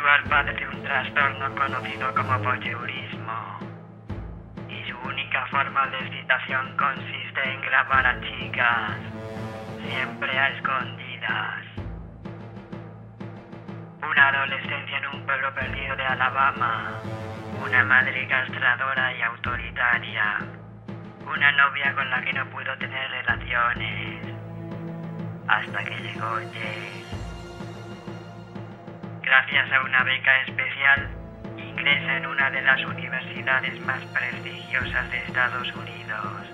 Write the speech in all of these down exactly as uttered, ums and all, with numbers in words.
casual padece un trastorno conocido como voyeurismo, y su única forma de excitación consiste en grabar a chicas, siempre a escondidas. Una adolescencia en un pueblo perdido de Alabama, una madre castradora y autoritaria, una novia con la que no pudo tener relaciones, hasta que llegó Jay. Gracias a una beca especial, ingresa en una de las universidades más prestigiosas de Estados Unidos.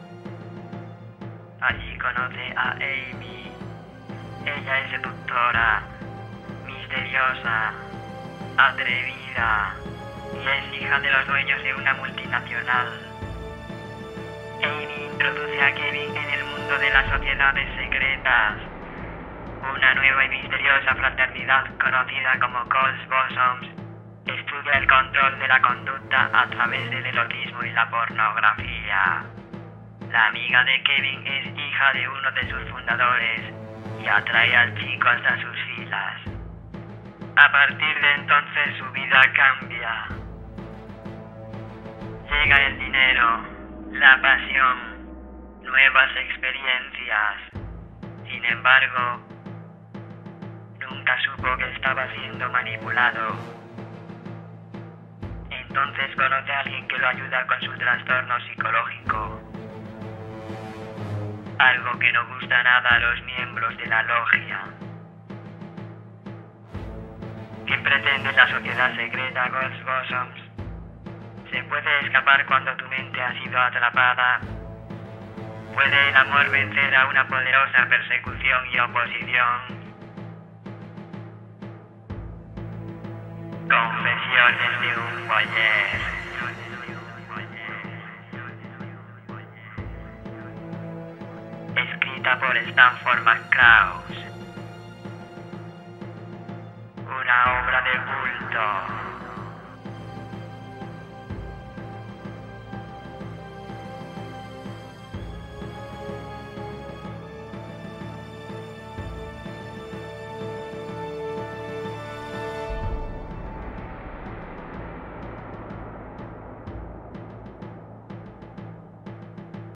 Allí conoce a Amy. Ella es seductora, misteriosa, atrevida y es hija de los dueños de una multinacional. Amy introduce a Kevin en el mundo de las sociedades secretas, una nueva y misteriosa fraternidad conocida como Cold Bosoms. Estudia el control de la conducta a través del erotismo y la pornografía. La amiga de Kevin es hija de uno de sus fundadores y atrae al chico hasta sus filas. A partir de entonces su vida cambia. Llega el dinero, la pasión, nuevas experiencias. Sin embargo, nunca supo que estaba siendo manipulado. Entonces conoce a alguien que lo ayuda con su trastorno psicológico. Algo que no gusta nada a los miembros de la logia. ¿Qué pretende la sociedad secreta Ghost Bosoms? ¿Se puede escapar cuando tu mente ha sido atrapada? ¿Puede el amor vencer a una poderosa persecución y oposición? Confesiones de un voyeur. Escrita por Stanford McCraws. Una obra de culto.